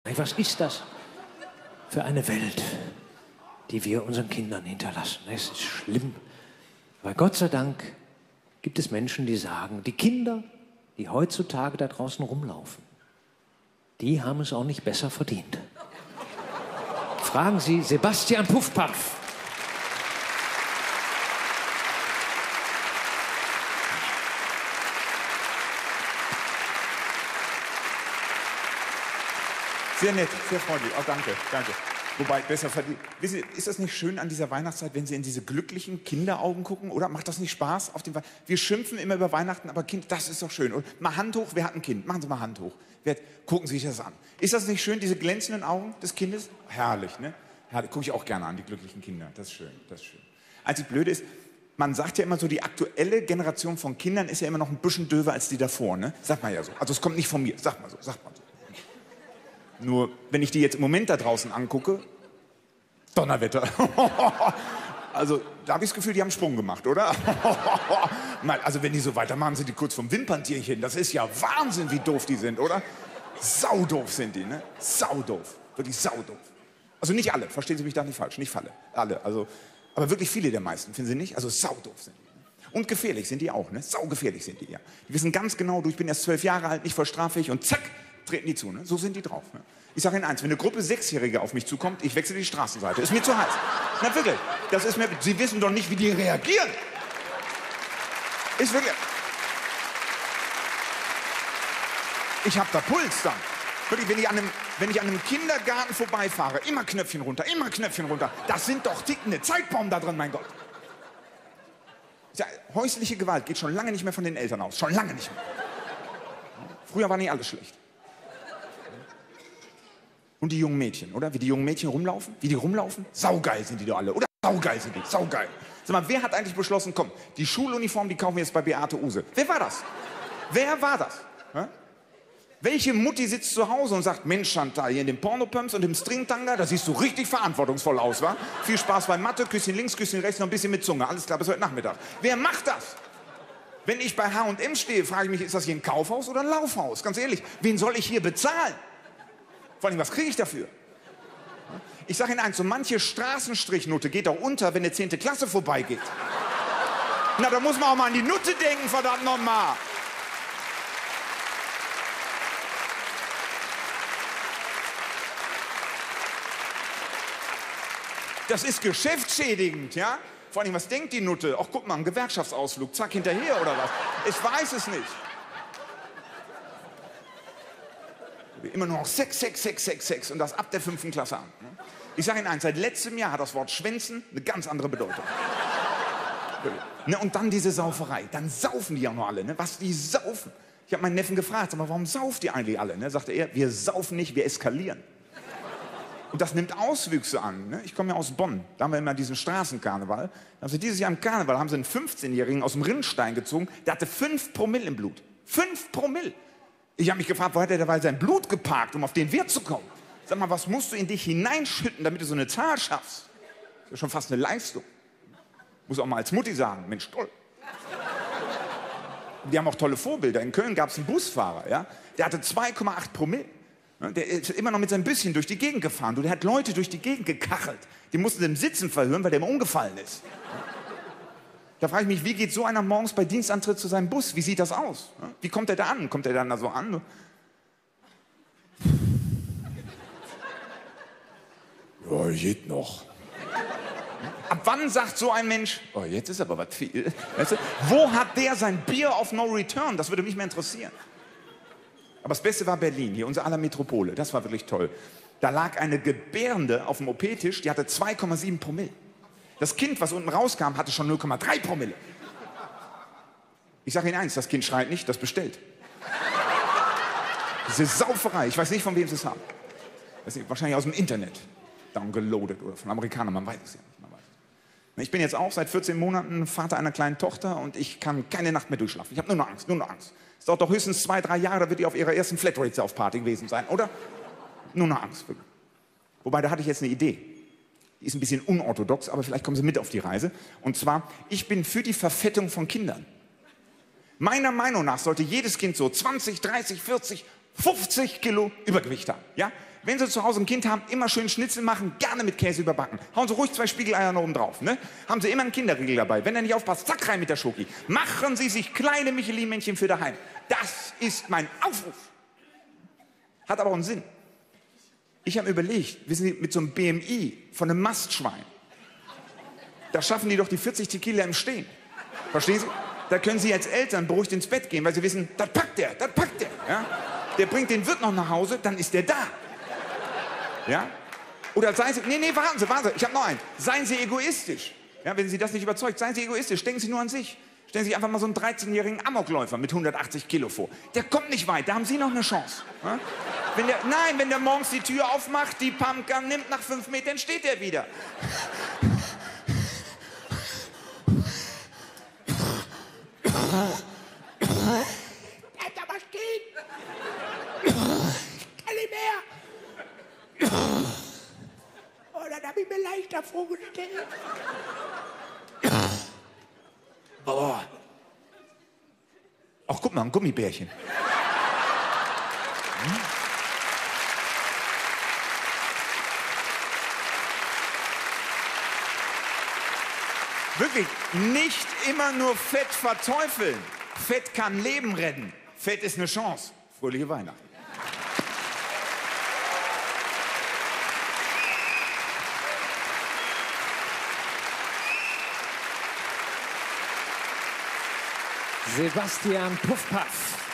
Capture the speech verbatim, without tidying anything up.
Was ist das für eine Welt, die wir unseren Kindern hinterlassen? Es ist schlimm. Aber Gott sei Dank gibt es Menschen, die sagen, die Kinder, die heutzutage da draußen rumlaufen, die haben es auch nicht besser verdient. Fragen Sie Sebastian Puffpaff. Sehr nett, sehr freundlich. Oh, danke, danke. Wobei, besser verdient. Wissen Sie, ist das nicht schön an dieser Weihnachtszeit, wenn Sie in diese glücklichen Kinderaugen gucken? Oder macht das nicht Spaß? Auf den We Wir schimpfen immer über Weihnachten, aber Kind, das ist doch schön. Und mal Hand hoch, wer hat ein Kind? Machen Sie mal Hand hoch. Wer, gucken Sie sich das an. Ist das nicht schön, diese glänzenden Augen des Kindes? Herrlich, ne? Herrlich. Gucke ich auch gerne an, die glücklichen Kinder. Das ist schön, das ist schön. Einzig Blöde ist, man sagt ja immer so, die aktuelle Generation von Kindern ist ja immer noch ein bisschen döver als die davor, ne? Sagt man ja so. Also es kommt nicht von mir, sagt man so, sagt man so. Nur, wenn ich die jetzt im Moment da draußen angucke, Donnerwetter. Also, da habe ich das Gefühl, die haben einen Sprung gemacht, oder? Also, wenn die so weitermachen, sind die kurz vom Wimperntierchen. Das ist ja Wahnsinn, wie doof die sind, oder? Saudoof sind die, ne? Saudoof. Wirklich saudoof. Also nicht alle, verstehen Sie mich da nicht falsch, nicht alle. Alle, also, aber wirklich viele der meisten, finden Sie nicht? Also saudoof sind die. Und gefährlich sind die auch, ne? Saugefährlich sind die, ja. Die wissen ganz genau, du, ich bin erst zwölf Jahre alt, nicht voll straffähig und zack, treten die zu, ne? So sind die drauf. Ne? Ich sage Ihnen eins, wenn eine Gruppe Sechsjährige auf mich zukommt, ich wechsle die Straßenseite. Ist mir zu heiß. Na wirklich, das ist mir, Sie wissen doch nicht, wie die reagieren. Ist wirklich... Ich habe da Puls dann. Wirklich, wenn ich, an einem, wenn ich an einem Kindergarten vorbeifahre, immer Knöpfchen runter, immer Knöpfchen runter. Das sind doch tickende Zeitbomben da drin, mein Gott. Ja, häusliche Gewalt geht schon lange nicht mehr von den Eltern aus. Schon lange nicht mehr. Früher war nicht alles schlecht. Und die jungen Mädchen, oder? Wie die jungen Mädchen rumlaufen? Wie die rumlaufen? Saugeil sind die doch alle, oder? Saugeil sind die, saugeil. Sag mal, wer hat eigentlich beschlossen, komm, die Schuluniform, die kaufen wir jetzt bei Beate Uhse. Wer war das? Wer war das? Hä? Welche Mutti sitzt zu Hause und sagt, Mensch, Chantal, hier in dem Pornopumps und dem Stringtanga, da siehst du richtig verantwortungsvoll aus, wa? Viel Spaß bei Mathe, Küsschen links, Küsschen rechts, noch ein bisschen mit Zunge. Alles klar, bis heute Nachmittag. Wer macht das? Wenn ich bei H und M stehe, frage ich mich, ist das hier ein Kaufhaus oder ein Laufhaus? Ganz ehrlich, wen soll ich hier bezahlen? Vor allem, was kriege ich dafür? Ich sage Ihnen eins, so manche Straßenstrichnote geht auch unter, wenn eine zehnte Klasse vorbeigeht. Na, da muss man auch mal an die Nutte denken, verdammt nochmal. Das ist geschäftsschädigend, ja? Vor allem, was denkt die Nutte? Ach, guck mal, ein Gewerkschaftsausflug, zack, hinterher oder was? Ich weiß es nicht. Immer nur noch Sex, Sex, Sex, Sex, Sex und das ab der fünften Klasse an. Ich sage Ihnen eins, seit letztem Jahr hat das Wort Schwänzen eine ganz andere Bedeutung. Ne, und dann diese Sauferei, dann saufen die ja noch alle, ne? Was die saufen. Ich habe meinen Neffen gefragt, sag mal, warum sauft die eigentlich alle? Ne? Sagte er, wir saufen nicht, wir eskalieren. Und das nimmt Auswüchse an. Ne? Ich komme ja aus Bonn, da haben wir immer diesen Straßenkarneval. Also dieses Jahr im Karneval haben sie einen fünfzehnjährigen aus dem Rinnstein gezogen, der hatte fünf Promille im Blut. Fünf Promille. Ich habe mich gefragt, wo hat er dabei sein Blut geparkt, um auf den Wert zu kommen? Sag mal, was musst du in dich hineinschütten, damit du so eine Zahl schaffst? Das ist ja schon fast eine Leistung. Muss auch mal als Mutti sagen, Mensch, toll. Die haben auch tolle Vorbilder. In Köln gab es einen Busfahrer, ja? Der hatte zwei Komma acht Promille. Der ist immer noch mit seinem Büsschen durch die Gegend gefahren. Der hat Leute durch die Gegend gekachelt. Die mussten im Sitzen verhören, weil der immer umgefallen ist. Da frage ich mich, wie geht so einer morgens bei Dienstantritt zu seinem Bus? Wie sieht das aus? Wie kommt er da an? Kommt er dann da so an? Ja, geht noch. Ab wann sagt so ein Mensch, oh, jetzt ist aber was viel. Weißt du? Wo hat der sein Bier auf No Return? Das würde mich mehr interessieren. Aber das Beste war Berlin, hier unser aller Metropole. Das war wirklich toll. Da lag eine Gebärende auf dem O P-Tisch, die hatte zwei Komma sieben Promille. Das Kind, was unten rauskam, hatte schon null Komma drei Promille. Ich sage Ihnen eins, das Kind schreit nicht, das bestellt. Diese Sauferei, ich weiß nicht, von wem Sie es haben. Das ist wahrscheinlich aus dem Internet. Downgeloadet oder von Amerikanern, man weiß es ja nicht. Man weiß es. Ich bin jetzt auch seit vierzehn Monaten Vater einer kleinen Tochter und ich kann keine Nacht mehr durchschlafen. Ich habe nur noch Angst, nur noch Angst. Es dauert doch höchstens zwei, drei Jahre, da wird die auf ihrer ersten Flatrate-Sauf-Party gewesen sein, oder? Nur noch Angst. Wobei, da hatte ich jetzt eine Idee. Die ist ein bisschen unorthodox, aber vielleicht kommen Sie mit auf die Reise. Und zwar, ich bin für die Verfettung von Kindern. Meiner Meinung nach sollte jedes Kind so zwanzig, dreißig, vierzig, fünfzig Kilo Übergewicht haben. Ja? wenn Sie zu Hause ein Kind haben, immer schön Schnitzel machen, gerne mit Käse überbacken. Hauen Sie ruhig zwei Spiegeleier noch oben drauf. Ne? Haben Sie immer einen Kinderriegel dabei. Wenn er nicht aufpasst, zack rein mit der Schoki. Machen Sie sich kleine Michelin-Männchen für daheim. Das ist mein Aufruf. Hat aber auch einen Sinn. Ich habe mir überlegt, wissen Sie, mit so einem B M I von einem Mastschwein, da schaffen die doch die vierzig Tequila im Stehen. Verstehen Sie? Da können Sie als Eltern beruhigt ins Bett gehen, weil Sie wissen, das packt der, das packt der. Ja? Der bringt den Wirt noch nach Hause, dann ist der da. Ja? Oder seien Sie, nee, nee, warten Sie, warten Sie, ich habe noch einen. Seien Sie egoistisch. Ja, wenn Sie das nicht überzeugt, seien Sie egoistisch, denken Sie nur an sich. Stellen Sie sich einfach mal so einen dreizehnjährigen Amokläufer mit hundertachtzig Kilo vor. Der kommt nicht weit, da haben Sie noch eine Chance. Ja? Wenn der, nein, wenn der morgens die Tür aufmacht, die Pumpgun nimmt, nach fünf Metern steht er wieder. Bleibt aber stehen! Ich kann nicht mehr! Oh, dann habe ich mir leichter vorgestellt. Oh. Ach, guck mal, ein Gummibärchen. Hm? Wirklich, nicht immer nur Fett verteufeln. Fett kann Leben retten. Fett ist eine Chance. Fröhliche Weihnachten. Sebastian Puffpaff.